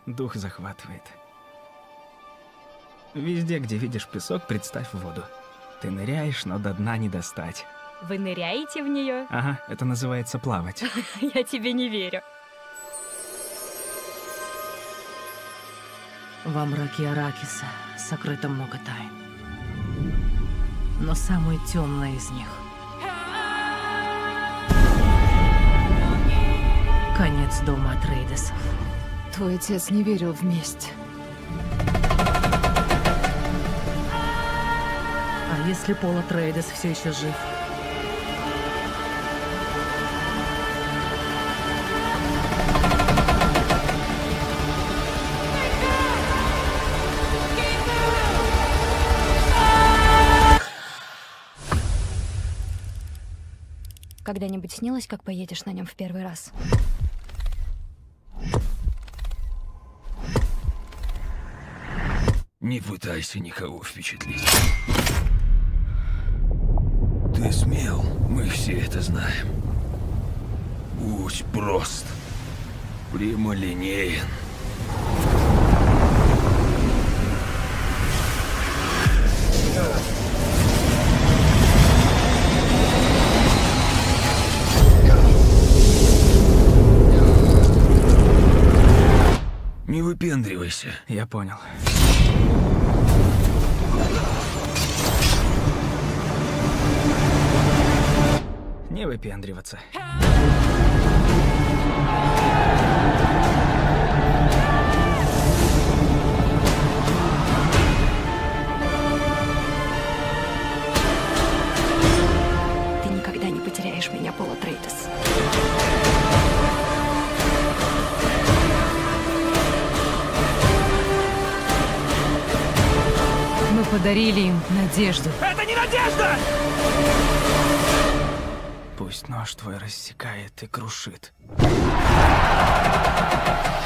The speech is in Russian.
дух захватывает. Везде, где видишь песок, представь воду. Ты ныряешь, но до дна не достать. Вы ныряете в нее? Ага, это называется плавать. Я тебе не верю. Во мраке Аракиса сокрыто много тайн. Но самая темная из них — конец дома Атрейдесов. Твой отец не верил в месть. А если Пол Атрейдес все еще жив? Когда-нибудь снилось, как поедешь на нем в первый раз? Не пытайся никого впечатлить. Ты смел, мы все это знаем. Будь прост, прямолинеен. Не выпендривайся. Я понял. Не выпендриваться. Ты никогда не потеряешь меня, Пол Атрейдес. Мы подарили им надежду. Это не надежда! Пусть нож твой рассекает и крушит.